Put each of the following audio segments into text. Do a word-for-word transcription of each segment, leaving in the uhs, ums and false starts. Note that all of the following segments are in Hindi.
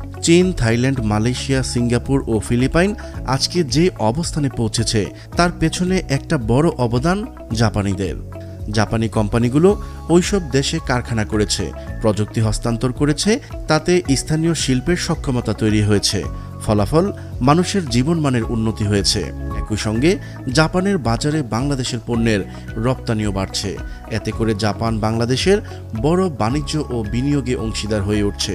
চীন, থাইল্যান্ড, মালয়েশিয়া, সিঙ্গাপুর ও ফিলিপাইন আজকে যে অবস্থানে পৌঁছেছে তার পেছনে একটা বড় অবদান জাপানিদের। জাপানি কোম্পানিগুলো ওইসব দেশে কারখানা করেছে, প্রযুক্তি হস্তান্তর করেছে, তাতে স্থানীয় শিল্পের সক্ষমতা তৈরি হয়েছে। ফলাফল মানুষের জীবনমানের উন্নতি হয়েছে। একই সঙ্গে জাপানের বাজারে বাংলাদেশের পণ্যের রপ্তানিও বাড়ছে। এতে করে জাপান বাংলাদেশের বড় বাণিজ্য ও বিনিয়োগে অংশীদার হয়ে উঠছে।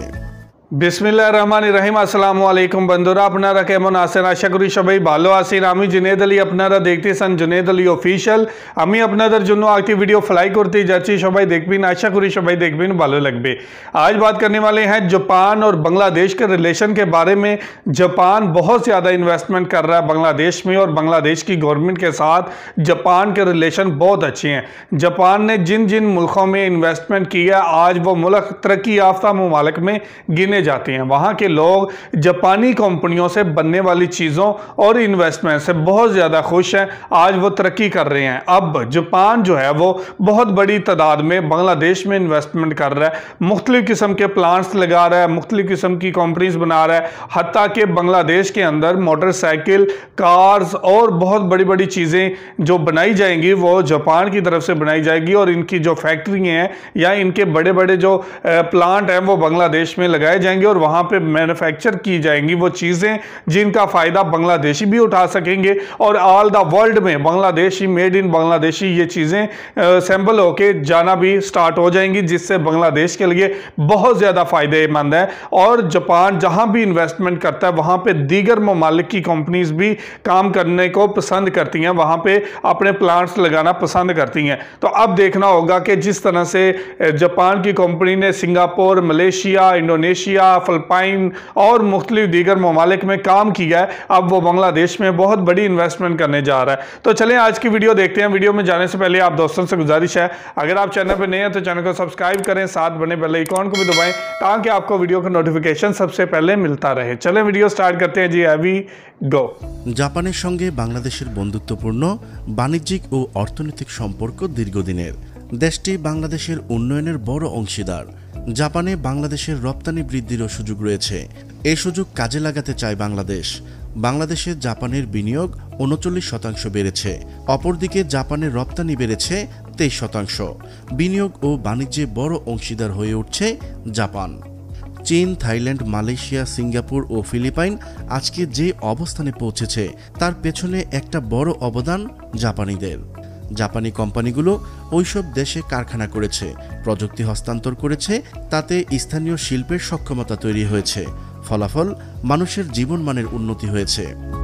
बिस्मिल्लाहिर्रहमानिर्रहीम अस्सलामु आलैकुम बंधुरा আপনারা কেমন আছেন? আশা করি সবাই ভালো আছেন। আমি জুনেদ আলী, আপনারা দেখতেছেন জুনেদ আলী অফিশিয়াল। আমি আপনাদের জন্য একটি ভিডিও ফ্লাই করতে যাচ্ছি, সবাই দেখবেন, আশা করি সবাই দেখবেন, ভালো লাগবে। आज बात करने वाले हैं जापान और बांग्लादेश के रिलेशन के बारे में। जापान बहुत ज़्यादा इन्वेस्टमेंट कर रहा है बांग्लादेश में और बांग्लादेश की गवर्नमेंट के साथ जापान के रिलेशन बहुत अच्छे हैं। जापान ने जिन जिन मुल्कों में इन्वेस्टमेंट किया, आज वो मुल्क तरक्की याफ्ता ममालिक में गिने जाते हैं। वहाँ के लोग जापानी कंपनियों से बनने वाली चीज़ों और इन्वेस्टमेंट से बहुत ज़्यादा खुश हैं। आज वो तरक्की कर रहे हैं। अब जापान जो है वो बहुत बड़ी तादाद में बांग्लादेश में इन्वेस्टमेंट कर रहा है, मुख्तलिफ किस्म के प्लांट्स लगा रहा है, मुख्तलिफ किस्म की कंपनीज बना रहा है। हत्ता कि बांग्लादेश के अंदर मोटरसाइकिल, कार्स और बहुत बड़ी बड़ी चीज़ें जो बनाई जाएंगी वो जापान की तरफ से बनाई जाएगी और इनकी जो फैक्ट्री हैं या इनके बड़े बड़े जो प्लांट हैं वो बांग्लादेश में लगाए जाएंगे और वहाँ पे मैन्युफैक्चर की जाएंगी वो चीज़ें जिनका फ़ायदा बांग्लादेशी भी उठा सकेंगे और ऑल द वर्ल्ड में बांग्लादेशी, मेड इन बांग्लादेशी ये चीज़ें सैम्पल होके जाना भी स्टार्ट हो जाएंगी, जिससे बांग्लादेश के लिए बहुत ज़्यादा फ़ायदेमंद है। और जापान जहाँ भी इन्वेस्टमेंट करता है वहाँ पे दीगर ममालिक की कंपनीज भी काम करने को पसंद करती हैं, वहाँ पे अपने प्लांट्स लगाना पसंद करती हैं। तो अब देखना होगा कि जिस तरह से जापान की कंपनी ने सिंगापुर, मलेशिया, इंडोनेशिया, फिलिपाइन और मुख्तलिफ दीगर ममालिक में काम किया है, अब वो बांग्लादेश में बहुत बड़ी इन्वेस्टमेंट करने जा रहा है। तो चलें आज की वीडियो देखते हैं। वीडियो में जाने से पहले आप दोस्तों से गुजारिश है, अगर आप चैनल पर नए हैं तो चैनल को सब्सक्राइब करें, साथ बने बेल आइकॉन को भी दबाएं ताकि आपको वीडियो का नोटिफिकेशन सबसे पहले मिलता रहे। चलें वीडियो स्टार्ट करते हैं जी, अभी गो। জাপানের সঙ্গে বাংলাদেশের বন্ধুত্বপূর্ণ বাণিজ্যিক ও অর্থনৈতিক সম্পর্ক দীর্ঘদিনের। দেশটি বাংলাদেশের উন্নয়নের বড় অংশীদার। জাপানে বাংলাদেশের রপ্তানি বৃদ্ধিরও সুযোগ রয়েছে। এই সুযোগ কাজে লাগাতে চায় বাংলাদেশ। বাংলাদেশে জাপানের বিনিয়োগ উনচল্লিশ শতাংশ বেড়েছে। অপরদিকে জাপানের রপ্তানি বেড়েছে তেইশ শতাংশ। বিনিয়োগ ও বাণিজ্যে বড় অংশীদার হয়ে উঠছে জাপান। চীন, থাইল্যান্ড, মালয়েশিয়া, সিঙ্গাপুর ও ফিলিপাইন আজকে যে অবস্থানে পৌঁছেছে তার পেছনে একটা বড় অবদান জাপানিদের। জাপানি কোম্পানিগুলো ওইসব দেশে কারখানা করেছে, প্রযুক্তি হস্তান্তর করেছে, তাতে স্থানীয় শিল্পের সক্ষমতা তৈরি হয়েছে। ফলাফল মানুষের জীবনমানের উন্নতি হয়েছে।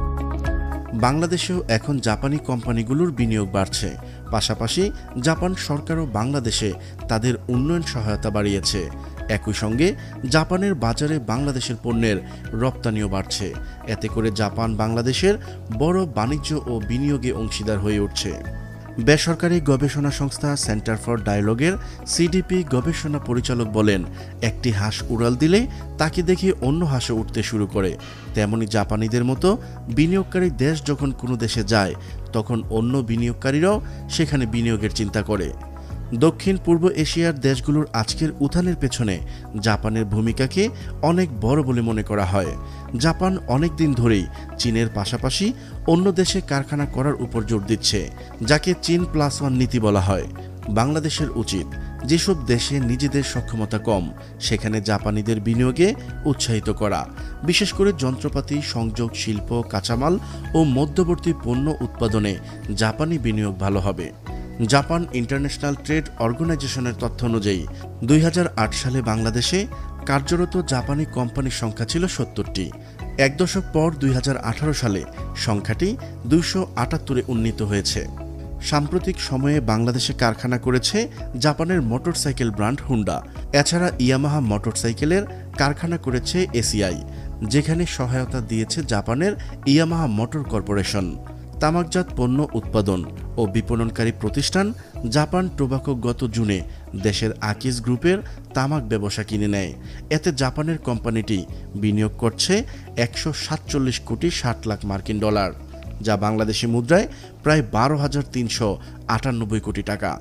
বাংলাদেশেও এখন জাপানি কোম্পানিগুলোর বিনিয়োগ বাড়ছে। পাশাপাশি জাপান সরকারও বাংলাদেশে তাদের উন্নয়ন সহায়তা বাড়িয়েছে। একই সঙ্গে জাপানের বাজারে বাংলাদেশের পণ্যের রপ্তানিও বাড়ছে। এতে করে জাপান বাংলাদেশের বড় বাণিজ্য ও বিনিয়োগে অংশীদার হয়ে উঠছে। বেসরকারি গবেষণা সংস্থা সেন্টার ফর ডায়ালগের সিডিপি গবেষণা পরিচালক বলেন, একটি হাঁস উড়াল দিলে তাকে দেখে অন্য হাঁসও উঠতে শুরু করে। তেমনি জাপানিদের মতো বিনিয়োগকারী দেশ যখন কোনো দেশে যায় তখন অন্য বিনিয়োগকারীরাও সেখানে বিনিয়োগের চিন্তা করে। দক্ষিণ পূর্ব এশিয়ার দেশগুলোর আজকের উত্থানের পেছনে জাপানের ভূমিকাকে অনেক বড় বলে মনে করা হয়। জাপান অনেক দিন ধরেই চীনের পাশাপাশি অন্য দেশে কারখানা করার উপর জোর দিচ্ছে, যাকে চীন প্লাস ওয়ান নীতি বলা হয়। বাংলাদেশের উচিত যেসব দেশে নিজেদের সক্ষমতা কম সেখানে জাপানিদের বিনিয়োগে উৎসাহিত করা, বিশেষ করে যন্ত্রপাতি, সংযোগ, শিল্প, কাঁচামাল ও মধ্যবর্তী পণ্য উৎপাদনে জাপানি বিনিয়োগ ভালো হবে। জাপান ইন্টারন্যাশনাল ট্রেড অর্গানাইজেশনের তথ্য অনুযায়ী দুই হাজার আট সালে বাংলাদেশে কার্যরত জাপানি কোম্পানির সংখ্যা ছিল সত্তরটি। এক দশক পর দুই হাজার আঠারো সালে সংখ্যাটি দুইশো আটাত্তরে উন্নীত হয়েছে। সাম্প্রতিক সময়ে বাংলাদেশে কারখানা করেছে জাপানের মোটরসাইকেল ব্র্যান্ড হুন্ডা। এছাড়া ইয়ামাহা মোটরসাইকেলের কারখানা করেছে এসিআই, যেখানে সহায়তা দিয়েছে জাপানের ইয়ামাহা মোটর কর্পোরেশন। তামাকজাত পণ্য উৎপাদন ও বিপণনকারী প্রতিষ্ঠান জাপান টোবাকো গত জুনে দেশের আকিজ গ্রুপের তামাক ব্যবসা কিনে নেয়। এতে জাপানের কোম্পানিটি বিনিয়োগ করছে একশো সাতচল্লিশ কোটি ষাট লাখ মার্কিন ডলার, যা বাংলাদেশি মুদ্রায় প্রায় বারো হাজার তিনশো আটানব্বই কোটি টাকা।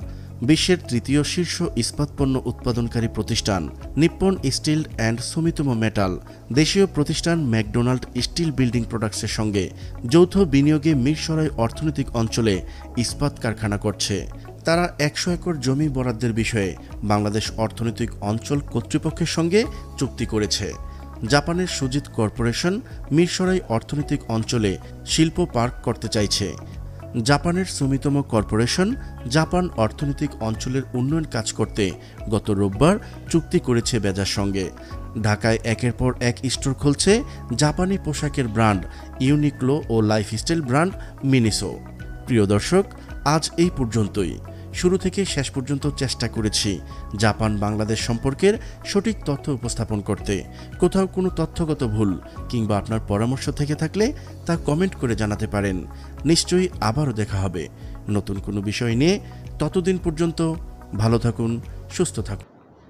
বিশ্বের তৃতীয় শীর্ষ ইস্পাত পণ্য উৎপাদনকারী প্রতিষ্ঠান Nippon steel and Sumitomo metal দেশীয় প্রতিষ্ঠান ম্যাকডোনাল্ড স্টিল বিল্ডিং প্রোডাক্টসের সঙ্গে যৌথ বিনিয়োগে মিরসরাই অর্থনৈতিক অঞ্চলে ইস্পাত কারখানা করছে। তারা একশো একর জমি বরাদ্দের বিষয়ে বাংলাদেশ অর্থনৈতিক অঞ্চল কর্তৃপক্ষের সঙ্গে চুক্তি করেছে। জাপানের সুজিত কর্পোরেশন মিরসরাই অর্থনৈতিক অঞ্চলে শিল্প পার্ক করতে চাইছে। জাপানের সুমিতোমো কর্পোরেশন জাপান অর্থনৈতিক অঞ্চলের উন্নয়ন কাজ করতে গত রোববার চুক্তি করেছে বেজার সঙ্গে। ঢাকায় একের পর এক স্টোর খুলছে জাপানি পোশাকের ব্র্যান্ড ইউনিক্লো ও লাইফস্টাইল ব্র্যান্ড মিনিসো। প্রিয় দর্শক, আজ এই পর্যন্তই। শুরু থেকে শেষ পর্যন্ত চেষ্টা করেছি জাপান বাংলাদেশ সম্পর্কের সঠিক তথ্য উপস্থাপন করতে। কোথাও কোনো তথ্যগত ভুল কিংবা আপনার পরামর্শ থেকে থাকলে তা কমেন্ট করে জানাতে পারেন। নিশ্চয়ই আবারও দেখা হবে নতুন কোনো বিষয় নিয়ে। ততদিন পর্যন্ত ভালো থাকুন, সুস্থ থাকুন।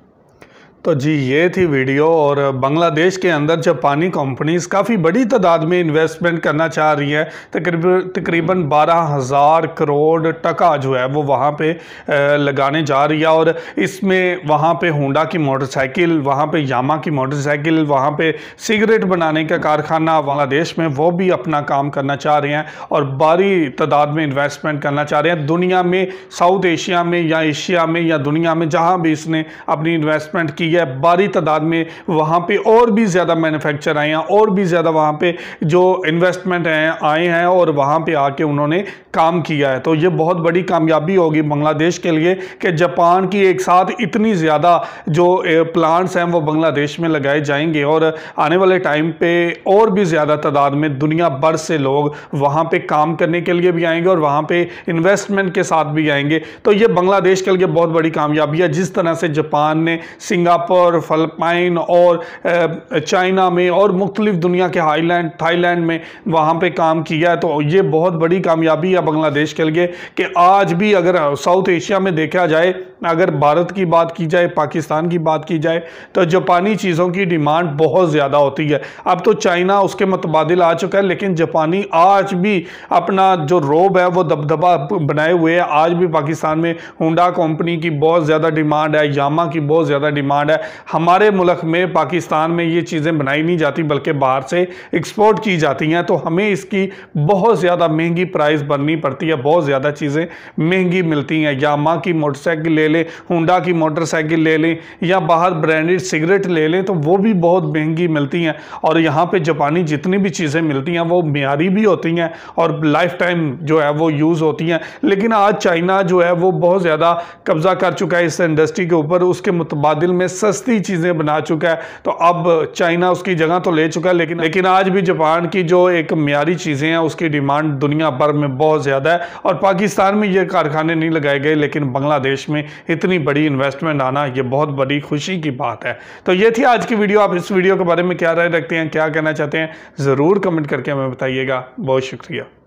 तो जी ये थी वीडियो। और बांग्लादेश के अंदर जापानी कंपनीज काफ़ी बड़ी तादाद में इन्वेस्टमेंट करना चाह रही हैं। तकरीबन तकरीबन बारह हज़ार करोड़ टका जो है वो वहाँ पे लगाने जा रही है। और इसमें वहाँ पे होंडा की मोटरसाइकिल, वहाँ पे यामा की मोटरसाइकिल, वहाँ पे सिगरेट बनाने का कारखाना बांग्लादेश में वो भी अपना काम करना चाह रहे हैं और बड़ी तादाद में इन्वेस्टमेंट करना चाह रहे हैं। दुनिया में, साउथ एशिया में या एशिया में या दुनिया में जहाँ भी इसने अपनी इन्वेस्टमेंट की है, बड़ी तादाद में वहाँ पे और भी ज़्यादा मैन्युफैक्चर आए हैं और भी ज़्यादा वहाँ पे जो इन्वेस्टमेंट हैं आए हैं और वहाँ पे आके उन्होंने काम किया है। तो ये बहुत बड़ी कामयाबी होगी बांग्लादेश के लिए कि जापान की एक साथ इतनी ज़्यादा जो प्लांट्स हैं वो बांग्लादेश में लगाए जाएंगे और आने वाले टाइम पे और भी ज़्यादा तादाद में दुनिया भर से लोग वहाँ पे काम करने के लिए भी आएंगे और वहाँ पे इन्वेस्टमेंट के साथ भी आएंगे। तो ये बांग्लादेश के लिए बहुत बड़ी कामयाबी है। जिस तरह से जापान ने सिंगापुर, फिलिपाइन और चाइना में और मुख्तलिफ दुनिया के हाईलैंड थाईलैंड में वहाँ पे काम किया है, तो ये बहुत बड़ी कामयाबी है बांग्लादेश के लिए कि आज भी अगर साउथ एशिया में देखा जाए, अगर भारत की बात की जाए, पाकिस्तान की बात की जाए, तो जापानी चीज़ों की डिमांड बहुत ज़्यादा होती है। अब तो चाइना उसके मुतबादिल आ चुका है, लेकिन जापानी आज भी अपना जो रोब है वो दबदबा बनाए हुए है। आज भी पाकिस्तान में होंडा कंपनी की बहुत ज़्यादा डिमांड है, यामा की बहुत ज़्यादा डिमांड है। हमारे मुल्क में, पाकिस्तान में ये चीज़ें बनाई नहीं जाती बल्कि बाहर से एक्सपोर्ट की जाती हैं, तो हमें इसकी बहुत ज़्यादा महंगी प्राइस भरनी पड़ती है, बहुत ज़्यादा चीज़ें महंगी मिलती हैं। यामा की मोटरसाइकिल ले लें, होंडा की मोटरसाइकिल ले लें या बाहर ब्रांडेड सिगरेट ले लें तो वो भी बहुत महंगी मिलती हैं। और यहाँ पे जापानी जितनी भी चीज़ें मिलती हैं वो मियारी भी होती हैं और लाइफ टाइम जो है वो यूज़ होती हैं। लेकिन आज चाइना जो है वो बहुत ज़्यादा कब्ज़ा कर चुका है इस इंडस्ट्री के ऊपर, उसके मुतबादिल में सस्ती चीज़ें बना चुका है। तो अब चाइना उसकी जगह तो ले चुका है, लेकिन लेकिन आज भी जापान की जो एक मियारी चीज़ें हैं उसकी डिमांड दुनिया भर में बहुत ज़्यादा है। और पाकिस्तान में ये कारखाने नहीं लगाए गए, लेकिन बांग्लादेश में इतनी बड़ी इन्वेस्टमेंट आना ये बहुत बड़ी खुशी की बात है। तो ये थी आज की वीडियो। आप इस वीडियो के बारे में क्या राय रखते हैं, क्या कहना चाहते हैं, ज़रूर कमेंट करके हमें बताइएगा। बहुत शुक्रिया।